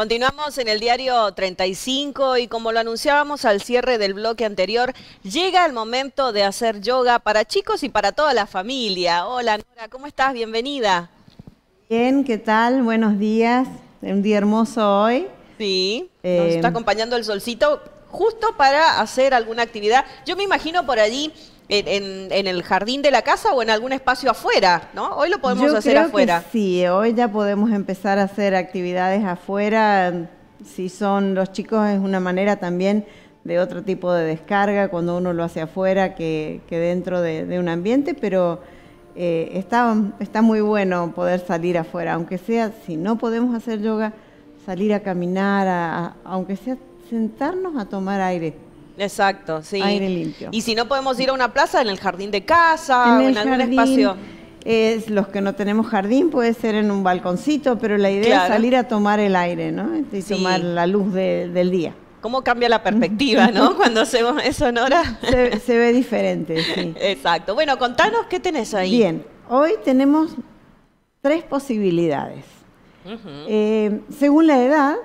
Continuamos en el diario 35 y como lo anunciábamos al cierre del bloque anterior, llega el momento de hacer yoga para chicos y para toda la familia. Hola Nora, ¿cómo estás? Bienvenida. Bien, ¿qué tal? Buenos días. Un día hermoso hoy. Sí, nos está acompañando el solcito justo para hacer alguna actividad. Yo me imagino por allí en el jardín de la casa o en algún espacio afuera, ¿no? Hoy lo podemos hacer afuera. Que sí, hoy ya podemos empezar a hacer actividades afuera. Si son los chicos es una manera también de otro tipo de descarga cuando uno lo hace afuera que dentro de un ambiente, pero está muy bueno poder salir afuera, aunque sea, si no podemos hacer yoga, salir a caminar, aunque sea sentarnos a tomar aire. Exacto, sí. Aire limpio. Y si no podemos ir a una plaza, en el jardín de casa o en algún espacio. Los que no tenemos jardín puede ser en un balconcito, pero la idea es salir a tomar el aire, ¿no? Y tomar la luz del día. ¿Cómo cambia la perspectiva, no? Cuando hacemos eso, Nora. Se ve diferente, sí. Exacto. Bueno, contanos qué tenés ahí. Bien, hoy tenemos 3 posibilidades. Según la edad,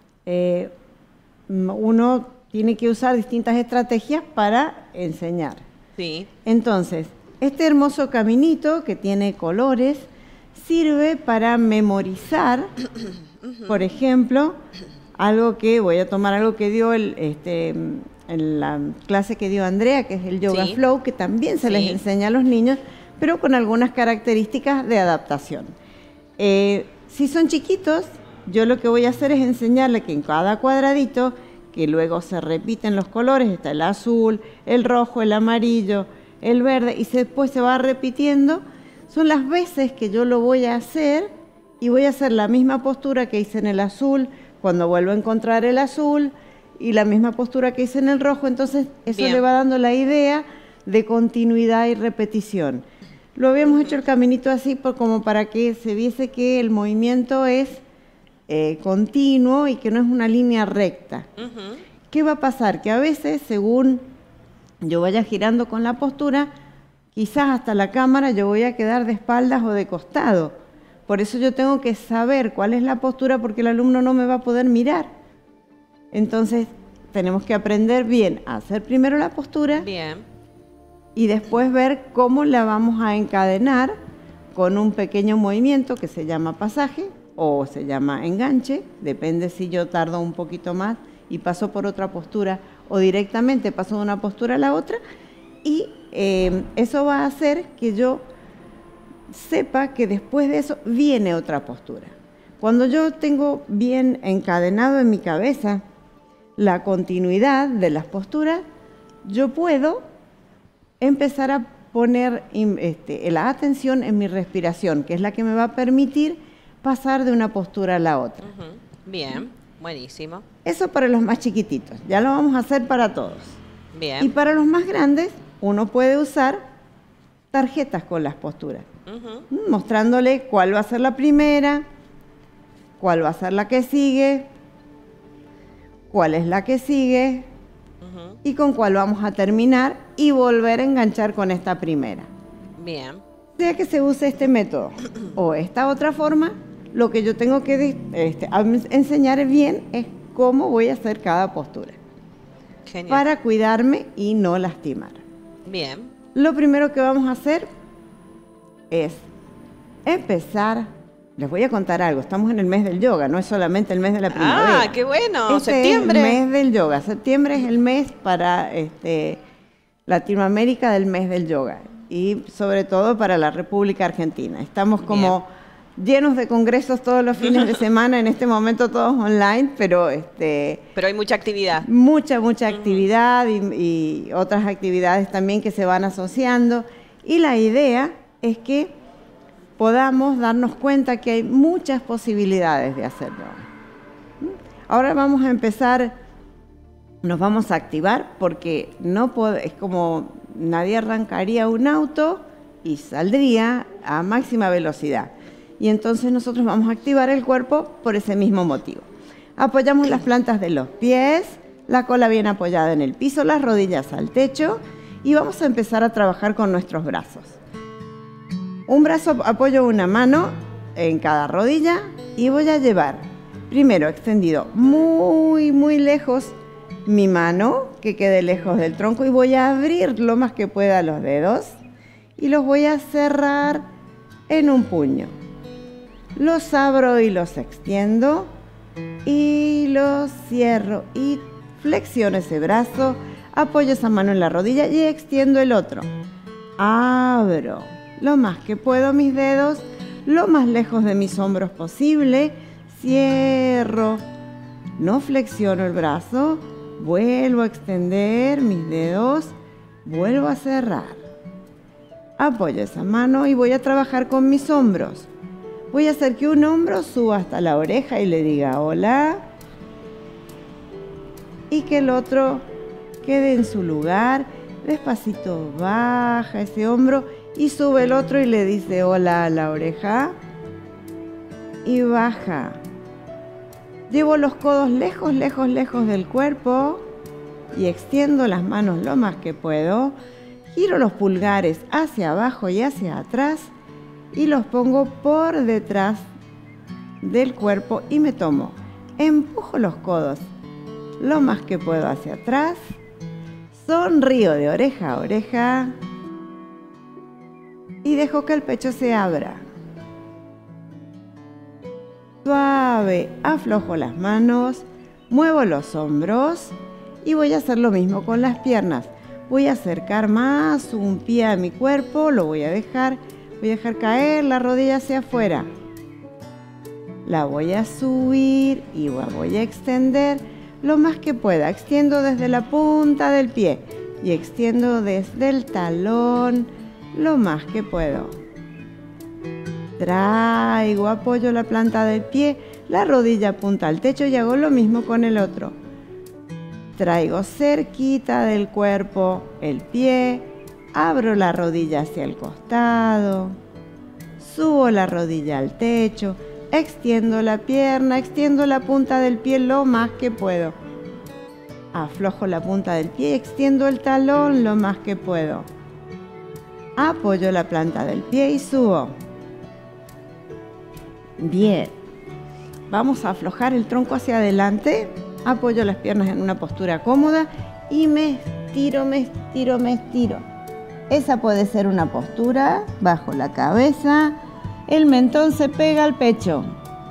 uno tiene que usar distintas estrategias para enseñar. Sí. Entonces, este hermoso caminito que tiene colores sirve para memorizar, por ejemplo, voy a tomar algo que dio en la clase que dio Andrea, que es el Yoga Flow, que también se les enseña a los niños, pero con algunas características de adaptación. Si son chiquitos, yo lo que voy a hacer es enseñarles que en cada cuadradito, que luego se repiten los colores, está el azul, el rojo, el amarillo, el verde, y después se va repitiendo, son las veces que yo lo voy a hacer, y voy a hacer la misma postura que hice en el azul, cuando vuelvo a encontrar el azul, y la misma postura que hice en el rojo, entonces eso le va dando la idea de continuidad y repetición. Lo habíamos hecho el caminito así como para que se viese que el movimiento es continuo y que no es una línea recta. ¿Qué va a pasar? Que a veces, según yo vaya girando con la postura, quizás hasta la cámara yo voy a quedar de espaldas o de costado. Por eso yo tengo que saber cuál es la postura porque el alumno no me va a poder mirar. Entonces, tenemos que aprender bien a hacer primero la postura y después ver cómo la vamos a encadenar con un pequeño movimiento que se llama pasaje o se llama enganche, depende si yo tardo un poquito más y paso por otra postura o directamente paso de una postura a la otra, y eso va a hacer que yo sepa que después de eso viene otra postura. Cuando yo tengo bien encadenado en mi cabeza la continuidad de las posturas, yo puedo empezar a poner la atención en mi respiración, que es la que me va a permitir pasar de una postura a la otra. Bien, buenísimo. Eso para los más chiquititos, ya lo vamos a hacer para todos. Bien. Y para los más grandes, uno puede usar tarjetas con las posturas, mostrándole cuál va a ser la primera, cuál va a ser la que sigue, cuál es la que sigue, y con cuál vamos a terminar y volver a enganchar con esta primera. Bien. Sea que se use este método o esta otra forma, lo que yo tengo que enseñar bien es cómo voy a hacer cada postura. Genial. Para cuidarme y no lastimar. Bien. Lo primero que vamos a hacer es empezar. Les voy a contar algo. Estamos en el mes del yoga, no es solamente el mes de la primavera. ¡Ah, qué bueno! Septiembre. Es el mes del yoga. Septiembre es el mes para Latinoamérica del mes del yoga. Y sobre todo para la República Argentina. Estamos como llenos de congresos todos los fines de semana, en este momento todos online, pero hay mucha actividad. Mucha actividad y otras actividades también que se van asociando. Y la idea es que podamos darnos cuenta que hay muchas posibilidades de hacer yoga. Ahora vamos a empezar, nos vamos a activar porque es como nadie arrancaría un auto y saldría a máxima velocidad. Y entonces nosotros vamos a activar el cuerpo por ese mismo motivo. Apoyamos las plantas de los pies, la cola bien apoyada en el piso, las rodillas al techo, y vamos a empezar a trabajar con nuestros brazos. Un brazo apoyo una mano en cada rodilla y voy a llevar Primero extendido muy lejos mi mano, que quede lejos del tronco, y voy a abrir lo más que pueda los dedos y los voy a cerrar en un puño. Los abro y los extiendo y los cierro y flexiono ese brazo, apoyo esa mano en la rodilla y extiendo el otro. Abro lo más que puedo mis dedos, lo más lejos de mis hombros posible, cierro, no flexiono el brazo, vuelvo a extender mis dedos, vuelvo a cerrar. Apoyo esa mano y voy a trabajar con mis hombros. Voy a hacer que un hombro suba hasta la oreja y le diga hola, y que el otro quede en su lugar. Despacito baja ese hombro y sube el otro y le dice hola a la oreja y baja. Llevo los codos lejos del cuerpo y extiendo las manos lo más que puedo. Giro los pulgares hacia abajo y hacia atrás y los pongo por detrás del cuerpo y me tomo. Empujo los codos lo más que puedo hacia atrás. Sonrío de oreja a oreja y dejo que el pecho se abra. Suave, aflojo las manos, muevo los hombros y voy a hacer lo mismo con las piernas. Voy a acercar más un pie a mi cuerpo, lo voy a dejar caer la rodilla hacia afuera. La voy a subir y la voy a extender lo más que pueda. Extiendo desde la punta del pie y extiendo desde el talón lo más que puedo. Traigo, apoyo la planta del pie, la rodilla apunta al techo y hago lo mismo con el otro. Traigo cerquita del cuerpo el pie, abro la rodilla hacia el costado, subo la rodilla al techo, extiendo la pierna, extiendo la punta del pie lo más que puedo. Aflojo la punta del pie, extiendo el talón lo más que puedo. Apoyo la planta del pie y subo. Bien. Vamos a aflojar el tronco hacia adelante. Apoyo las piernas en una postura cómoda y me estiro. Esa puede ser una postura, bajo la cabeza, el mentón se pega al pecho.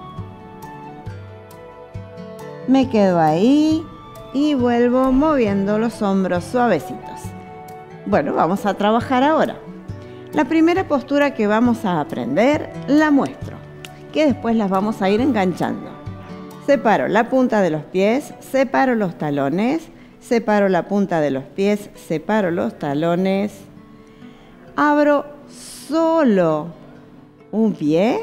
Me quedo ahí y vuelvo moviendo los hombros suavecitos. Bueno, vamos a trabajar ahora. La primera postura que vamos a aprender la muestro, que después las vamos a ir enganchando. Separo la punta de los pies, separo los talones, separo la punta de los pies, separo los talones, abro solo un pie,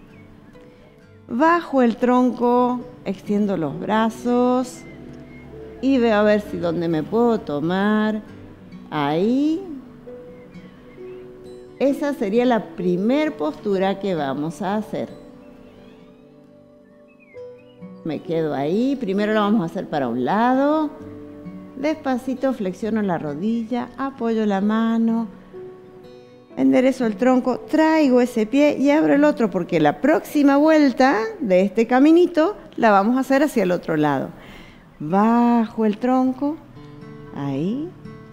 bajo el tronco, extiendo los brazos y veo a ver si donde me puedo tomar, ahí. Esa sería la primer postura que vamos a hacer. Me quedo ahí, primero lo vamos a hacer para un lado, despacito flexiono la rodilla, apoyo la mano, enderezo el tronco, traigo ese pie y abro el otro porque la próxima vuelta de este caminito la vamos a hacer hacia el otro lado. Bajo el tronco, ahí,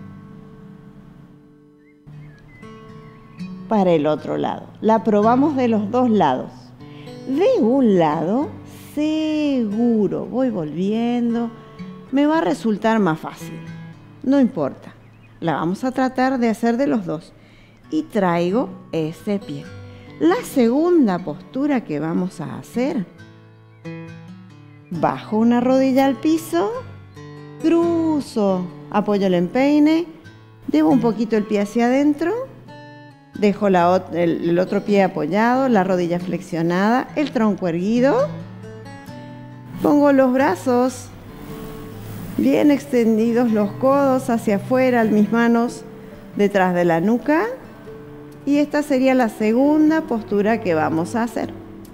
para el otro lado. La probamos de los dos lados. De un lado, seguro, voy volviendo, me va a resultar más fácil, no importa, la vamos a tratar de hacer de los dos y traigo ese pie. La segunda postura que vamos a hacer, bajo una rodilla al piso, cruzo, apoyo el empeine, llevo un poquito el pie hacia adentro, dejo el otro pie apoyado, la rodilla flexionada, el tronco erguido. Pongo los brazos bien extendidos, los codos hacia afuera, mis manos detrás de la nuca. Y esta sería la segunda postura que vamos a hacer.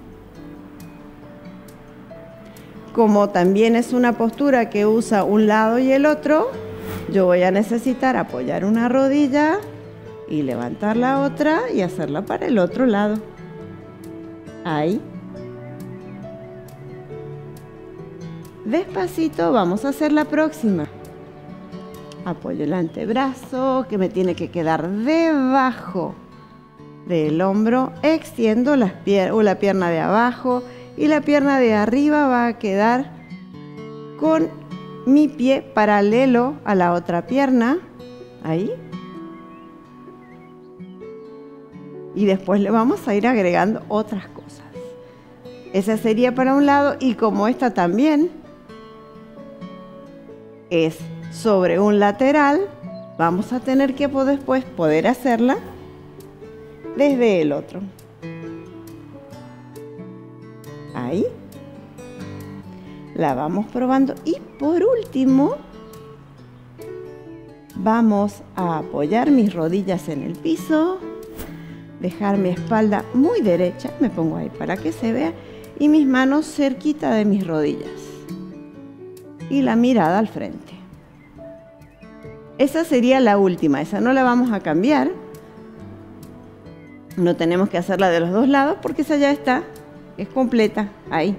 Como también es una postura que usa un lado y el otro, yo voy a necesitar apoyar una rodilla y levantar la otra y hacerla para el otro lado. Ahí. Despacito vamos a hacer la próxima. Apoyo el antebrazo que me tiene que quedar debajo del hombro. Extiendo la pierna de abajo y la pierna de arriba va a quedar con mi pie paralelo a la otra pierna. Ahí. Y después le vamos a ir agregando otras cosas. Esa sería para un lado, y como esta también es sobre un lateral, vamos a tener que después poder hacerla desde el otro. Ahí. La vamos probando. Y por último, vamos a apoyar mis rodillas en el piso, dejar mi espalda muy derecha, me pongo ahí para que se vea, y mis manos cerquita de mis rodillas. Y la mirada al frente. Esa sería la última, esa no la vamos a cambiar. No tenemos que hacerla de los dos lados porque esa ya está, es completa, ahí.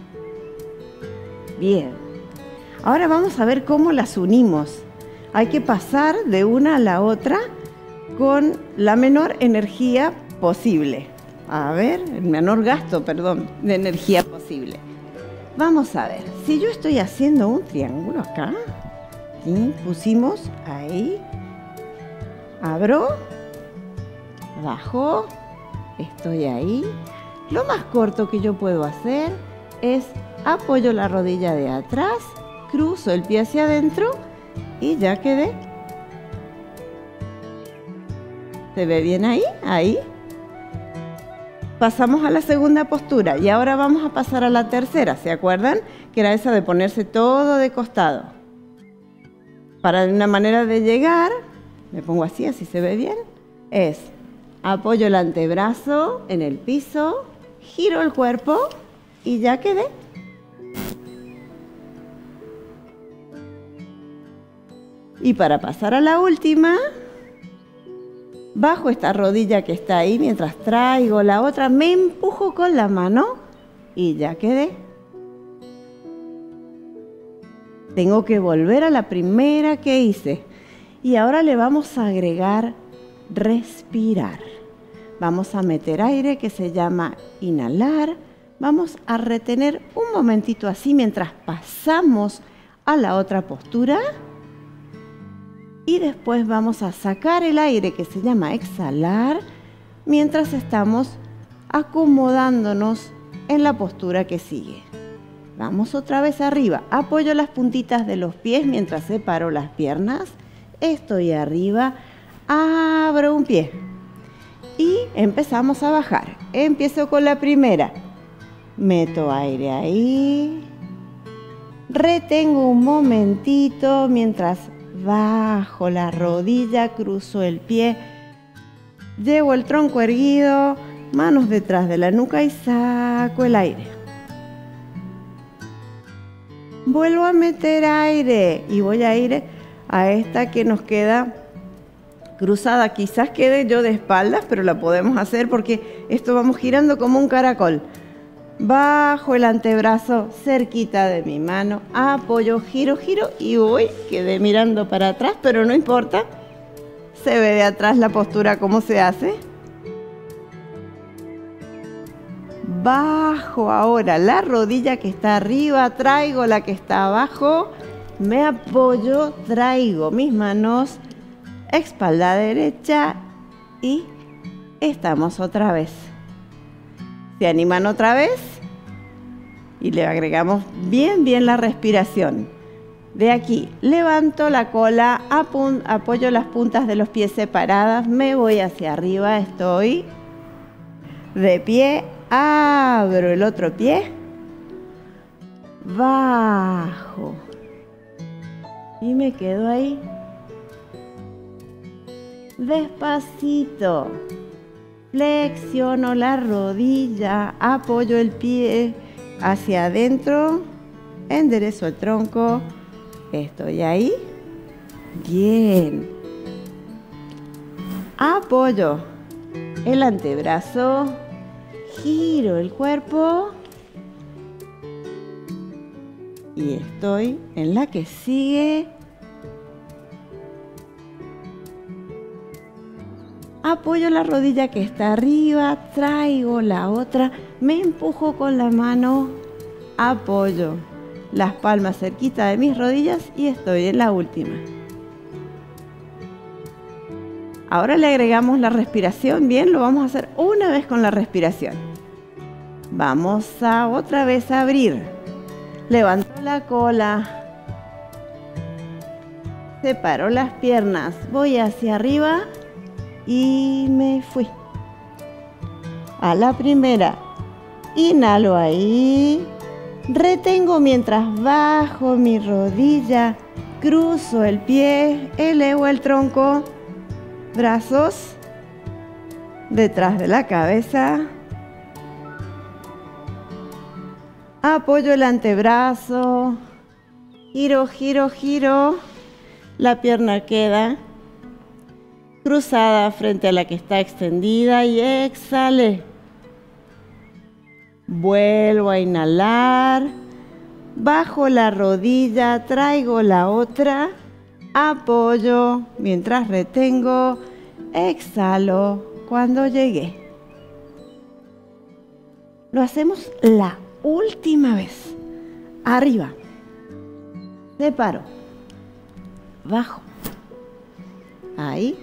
Bien. Ahora vamos a ver cómo las unimos. Hay que pasar de una a la otra con la menor energía posible. A ver, el menor gasto, perdón, de energía posible. Vamos a ver, si yo estoy haciendo un triángulo acá, y pusimos ahí, abro, bajo, estoy ahí. Lo más corto que yo puedo hacer es apoyo la rodilla de atrás, cruzo el pie hacia adentro y ya quedé. ¿Se ve bien ahí? Ahí. Pasamos a la segunda postura y ahora vamos a pasar a la tercera. ¿Se acuerdan? Que era esa de ponerse todo de costado. Para una manera de llegar, me pongo así, así se ve bien, es apoyo el antebrazo en el piso, giro el cuerpo y ya quedé. Y para pasar a la última, bajo esta rodilla que está ahí mientras traigo la otra, me empujo con la mano y ya quedé. Tengo que volver a la primera que hice. Y ahora le vamos a agregar respirar. Vamos a meter aire que se llama inhalar. Vamos a retener un momentito así mientras pasamos a la otra postura. Y después vamos a sacar el aire que se llama exhalar mientras estamos acomodándonos en la postura que sigue. Vamos otra vez arriba. Apoyo las puntitas de los pies mientras separo las piernas. Estoy arriba. Abro un pie. Y empezamos a bajar. Empiezo con la primera. Meto aire ahí. Retengo un momentito mientras bajo la rodilla, cruzo el pie. Llevo el tronco erguido, manos detrás de la nuca y saco el aire. Vuelvo a meter aire y voy a ir a esta que nos queda cruzada. Quizás quede yo de espaldas, pero la podemos hacer porque esto vamos girando como un caracol. Bajo el antebrazo cerquita de mi mano, apoyo, giro, giro y voy. Quedé mirando para atrás, pero no importa. Se ve de atrás la postura cómo se hace. Bajo ahora la rodilla que está arriba, traigo la que está abajo, me apoyo, traigo mis manos, espalda derecha y estamos otra vez. ¿Se animan otra vez? Y le agregamos bien la respiración. De aquí, levanto la cola, apoyo las puntas de los pies separadas, me voy hacia arriba, estoy de pie. Abro el otro pie, bajo y me quedo ahí. Despacito, flexiono la rodilla, apoyo el pie hacia adentro, enderezo el tronco, estoy ahí. Bien. Apoyo el antebrazo. Giro el cuerpo Y estoy en la que sigue. Apoyo la rodilla que está arriba, traigo la otra, me empujo con la mano, apoyo las palmas cerquita de mis rodillas y estoy en la última. Ahora le agregamos la respiración. Bien, lo vamos a hacer una vez con la respiración. Vamos a otra vez a abrir. Levanto la cola. Separo las piernas. Voy hacia arriba y me fui. A la primera. Inhalo ahí. Retengo mientras bajo mi rodilla. Cruzo el pie. Elevo el tronco. Brazos detrás de la cabeza. Apoyo el antebrazo. Giro, giro, giro. La pierna queda cruzada frente a la que está extendida y exhale. Vuelvo a inhalar. Bajo la rodilla, traigo la otra. Apoyo mientras retengo, exhalo cuando llegué. Lo hacemos la última vez. Arriba, separo, bajo, ahí.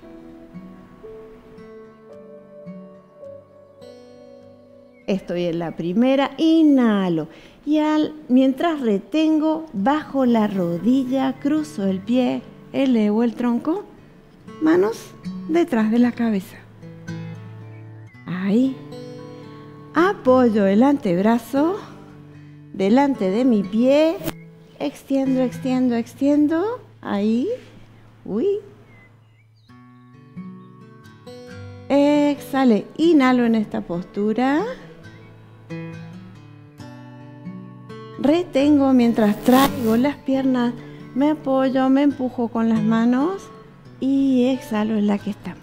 Estoy en la primera, inhalo. Y mientras retengo, bajo la rodilla, cruzo el pie, elevo el tronco, manos detrás de la cabeza. Ahí. Apoyo el antebrazo delante de mi pie, extiendo, extiendo, extiendo. Ahí. Uy. Exhale, inhalo en esta postura. Retengo mientras traigo las piernas, me apoyo, me empujo con las manos y exhalo en la que estamos.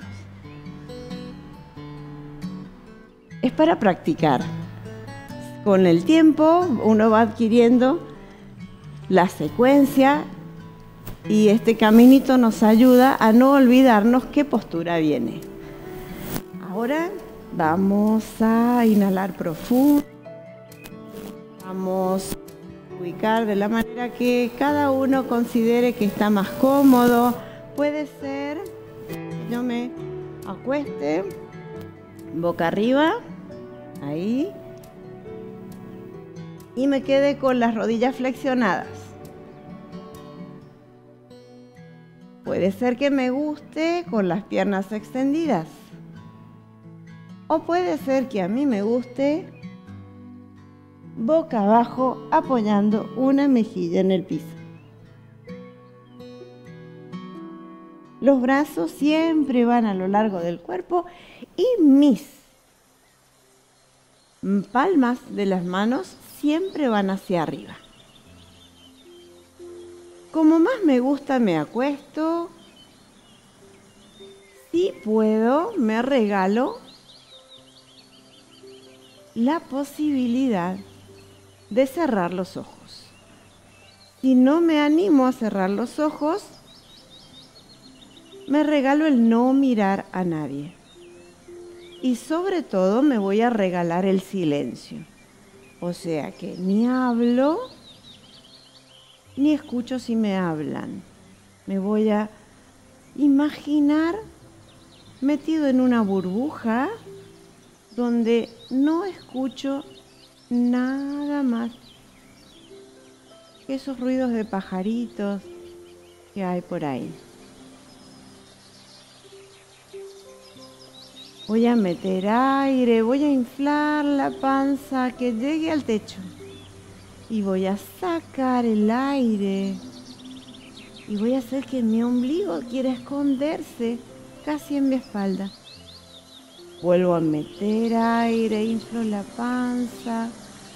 Es para practicar. Con el tiempo uno va adquiriendo la secuencia y este caminito nos ayuda a no olvidarnos qué postura viene. Ahora vamos a inhalar profundo. Vamos a ubicar de la manera que cada uno considere que está más cómodo. Puede ser que yo me acueste boca arriba, ahí, y me quede con las rodillas flexionadas. Puede ser que me guste con las piernas extendidas. O puede ser que a mí me guste boca abajo apoyando una mejilla en el piso. Los brazos siempre van a lo largo del cuerpo y mis palmas de las manos siempre van hacia arriba. Como más me gusta, me acuesto. Si puedo, me regalo la posibilidad de cerrar los ojos. Si no me animo a cerrar los ojos, me regalo el no mirar a nadie. Y sobre todo me voy a regalar el silencio. O sea que ni hablo, ni escucho si me hablan. Me voy a imaginar metido en una burbuja donde no escucho nada más que esos ruidos de pajaritos que hay por ahí. Voy a meter aire, voy a inflar la panza que llegue al techo y voy a sacar el aire y voy a hacer que mi ombligo quiera esconderse casi en mi espalda. Vuelvo a meter aire, inflo la panza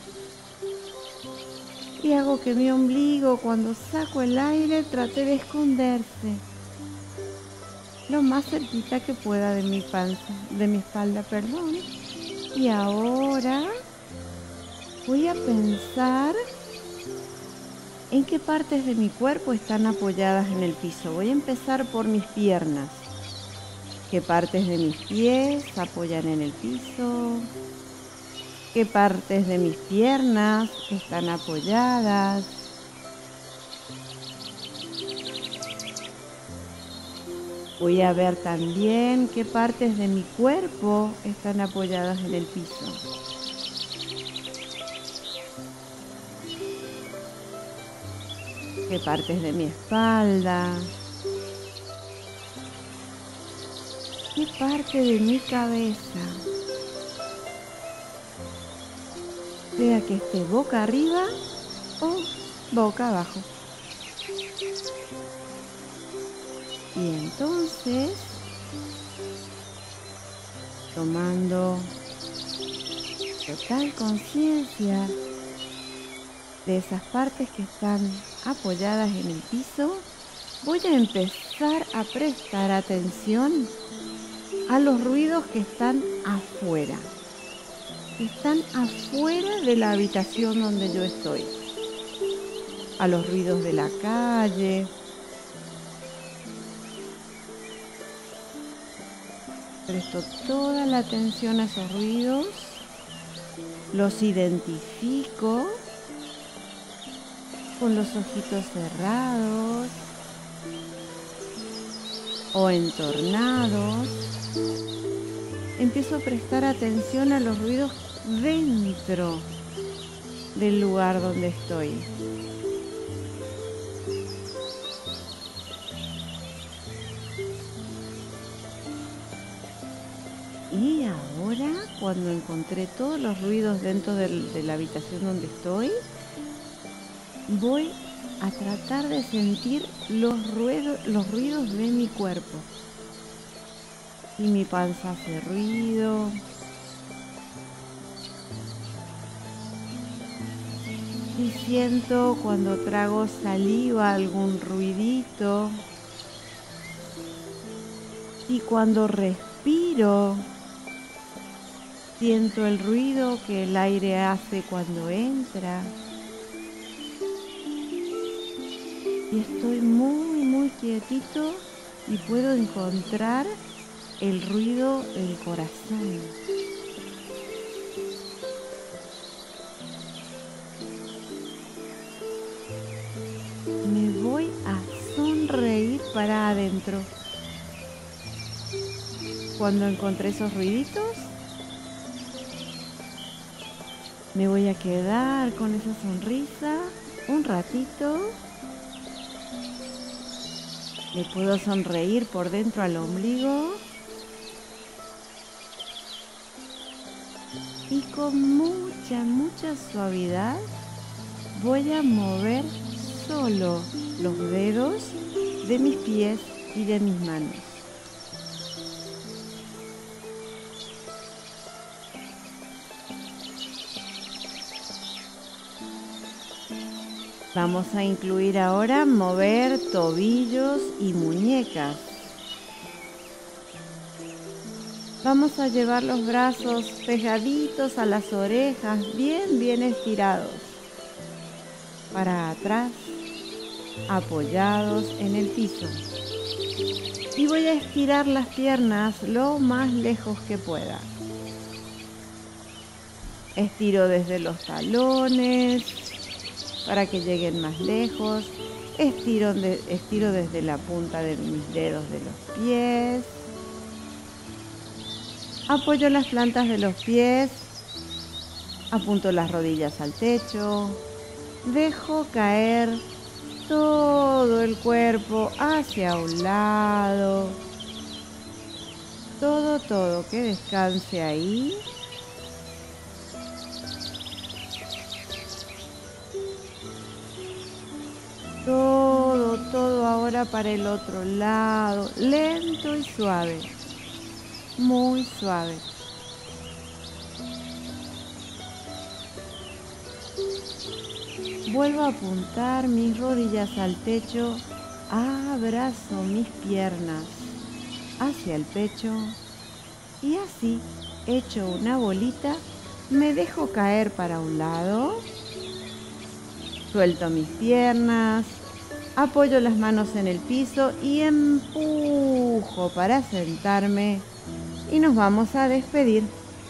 y hago que mi ombligo, cuando saco el aire, trate de esconderse lo más cerquita que pueda de mi panza, de mi espalda, perdón. Y ahora voy a pensar ¿En qué partes de mi cuerpo están apoyadas en el piso? Voy a empezar por mis piernas. ¿Qué partes de mis pies apoyan en el piso? ¿Qué partes de mis piernas están apoyadas? Voy a ver también qué partes de mi cuerpo están apoyadas en el piso. ¿Qué partes de mi espalda? ¿Qué parte de mi cabeza? Sea que esté boca arriba o boca abajo. Y entonces, tomando total conciencia de esas partes que están apoyadas en el piso, voy a empezar a prestar atención a los ruidos que están afuera. Están afuera de la habitación donde yo estoy. A los ruidos de la calle. Presto toda la atención a esos ruidos. Los identifico con los ojitos cerrados o entornados. Empiezo a prestar atención a los ruidos dentro del lugar donde estoy. Y ahora, cuando encontré todos los ruidos dentro de la habitación donde estoy, voy a tratar de sentir los ruidos de mi cuerpo. Y mi panza hace ruido. Y siento cuando trago saliva algún ruidito. Y cuando respiro, siento el ruido que el aire hace cuando entra. Y estoy muy quietito y puedo encontrar el ruido del corazón. Me voy a sonreír para adentro. Cuando encontré esos ruiditos, me voy a quedar con esa sonrisa un ratito. Le puedo sonreír por dentro al ombligo. Y con mucha suavidad voy a mover solo los dedos de mis pies y de mis manos. Vamos a incluir ahora mover tobillos y muñecas. Vamos a llevar los brazos pegaditos a las orejas, bien estirados. Para atrás, apoyados en el piso. Y voy a estirar las piernas lo más lejos que pueda. Estiro desde los talones para que lleguen más lejos. Estiro desde la punta de mis dedos de los pies. Apoyo las plantas de los pies. Apunto las rodillas al techo. Dejo caer todo el cuerpo hacia un lado. Todo que descanse ahí. Todo ahora para el otro lado, lento y suave, muy suave. Vuelvo a apuntar mis rodillas al techo, abrazo mis piernas hacia el pecho y así, hecho una bolita, me dejo caer para un lado. Suelto mis piernas, apoyo las manos en el piso y empujo para sentarme y nos vamos a despedir.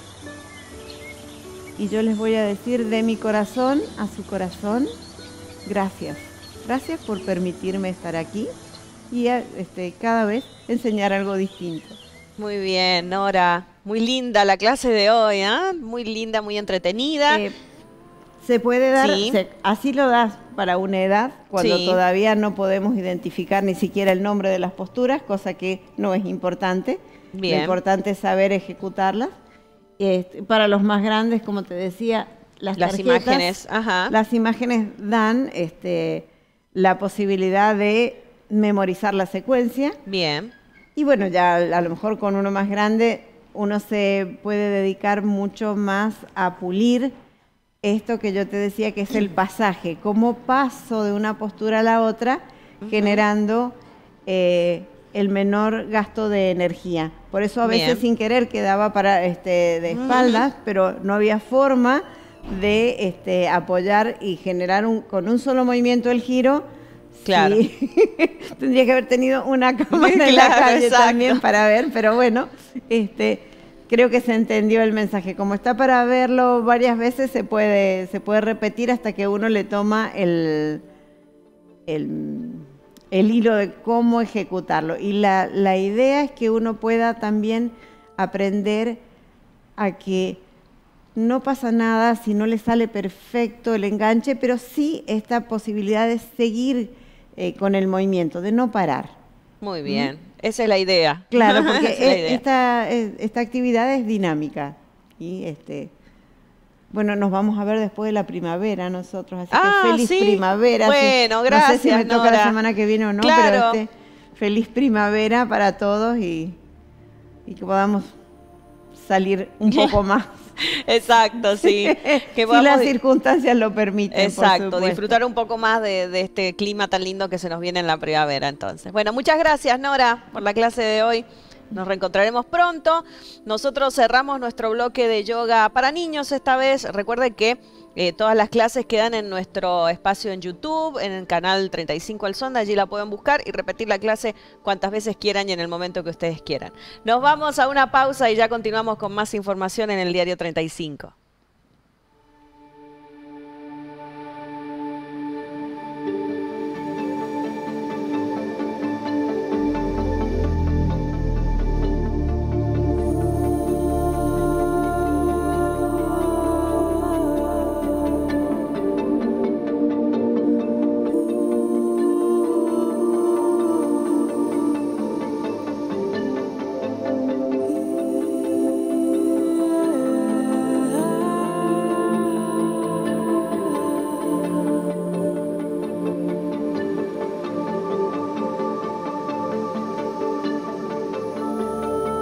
Y yo les voy a decir de mi corazón a su corazón, gracias. Gracias por permitirme estar aquí y cada vez enseñar algo distinto. Muy bien, Nora. Muy linda la clase de hoy, ¿eh? Muy linda, muy entretenida. Se puede dar, Sí. así lo das para una edad, cuando Sí. todavía no podemos identificar ni siquiera el nombre de las posturas, cosa que no es importante. Bien. Lo importante es saber ejecutarlas. Para los más grandes, como te decía, las tarjetas, imágenes, ajá. las imágenes dan la posibilidad de memorizar la secuencia. Bien. Y bueno, ya a lo mejor con uno más grande uno se puede dedicar mucho más a pulir esto que yo te decía que es el pasaje, cómo paso de una postura a la otra, generando el menor gasto de energía. Por eso a veces Bien. sin querer quedaba de espaldas, pero no había forma de apoyar y generar con un solo movimiento el giro. Claro. Sí. Tendría que haber tenido una cámara en la Claro, calle exacto. también para ver, pero bueno, creo que se entendió el mensaje. Como está para verlo varias veces, se puede repetir hasta que uno le toma el hilo de cómo ejecutarlo. Y la idea es que uno pueda también aprender a que no pasa nada si no le sale perfecto el enganche, pero sí esta posibilidad de seguir con el movimiento, de no parar. Muy bien. Esa es la idea. Claro, Esa porque es la idea. esta actividad es dinámica. Y bueno, nos vamos a ver después de la primavera nosotros, así que feliz ¿sí? primavera. Bueno, gracias, No sé si me toca Nora. la semana que viene o no, Claro. pero feliz primavera para todos y que podamos salir un poco más. Exacto, sí. Que Si podamos las circunstancias lo permiten, por exacto, supuesto. disfrutar un poco más de este clima tan lindo que se nos viene en la primavera entonces. Bueno, muchas gracias, Nora, por la clase de hoy. Nos reencontraremos pronto. Nosotros cerramos nuestro bloque de yoga para niños esta vez. Recuerden que todas las clases quedan en nuestro espacio en YouTube, en el canal 35 Al Sonda. Allí la pueden buscar y repetir la clase cuantas veces quieran y en el momento que ustedes quieran. Nos vamos a una pausa y ya continuamos con más información en el Diario 35.